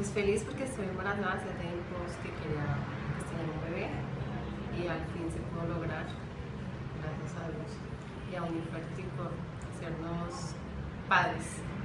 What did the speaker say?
Pues feliz porque estoy embarazada hace tiempos que quería tener un bebé y al fin se pudo lograr, gracias a Dios y a Unifértil por hacernos padres.